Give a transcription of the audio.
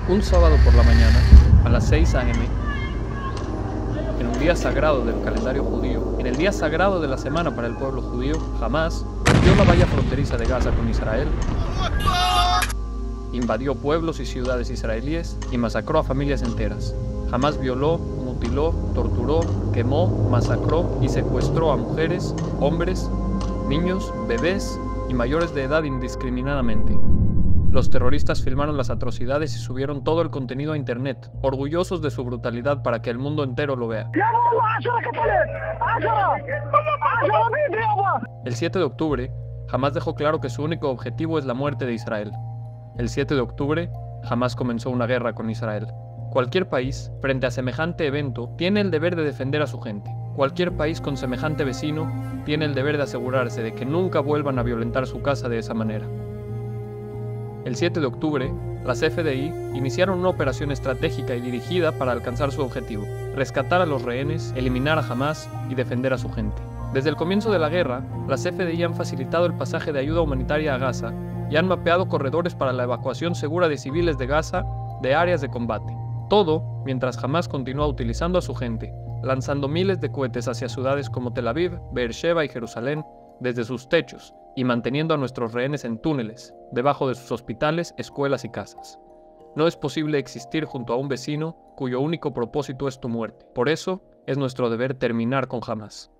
Un sábado por la mañana, a las 6 a.m., en un día sagrado del calendario judío, en el día sagrado de la semana para el pueblo judío, Hamás rompió la valla fronteriza de Gaza con Israel, invadió pueblos y ciudades israelíes y masacró a familias enteras. Hamás violó, mutiló, torturó, quemó, masacró y secuestró a mujeres, hombres, niños, bebés y mayores de edad indiscriminadamente. Los terroristas filmaron las atrocidades y subieron todo el contenido a internet, orgullosos de su brutalidad para que el mundo entero lo vea. El 7 de octubre, Hamás dejó claro que su único objetivo es la muerte de Israel. El 7 de octubre, Hamás comenzó una guerra con Israel. Cualquier país, frente a semejante evento, tiene el deber de defender a su gente. Cualquier país con semejante vecino tiene el deber de asegurarse de que nunca vuelvan a violentar su casa de esa manera. El 7 de octubre, las FDI iniciaron una operación estratégica y dirigida para alcanzar su objetivo: rescatar a los rehenes, eliminar a Hamás y defender a su gente. Desde el comienzo de la guerra, las FDI han facilitado el pasaje de ayuda humanitaria a Gaza y han mapeado corredores para la evacuación segura de civiles de Gaza de áreas de combate. Todo mientras Hamás continúa utilizando a su gente, lanzando miles de cohetes hacia ciudades como Tel Aviv, Beersheba y Jerusalén desde sus techos, y manteniendo a nuestros rehenes en túneles, debajo de sus hospitales, escuelas y casas. No es posible existir junto a un vecino cuyo único propósito es tu muerte. Por eso, es nuestro deber terminar con Hamás.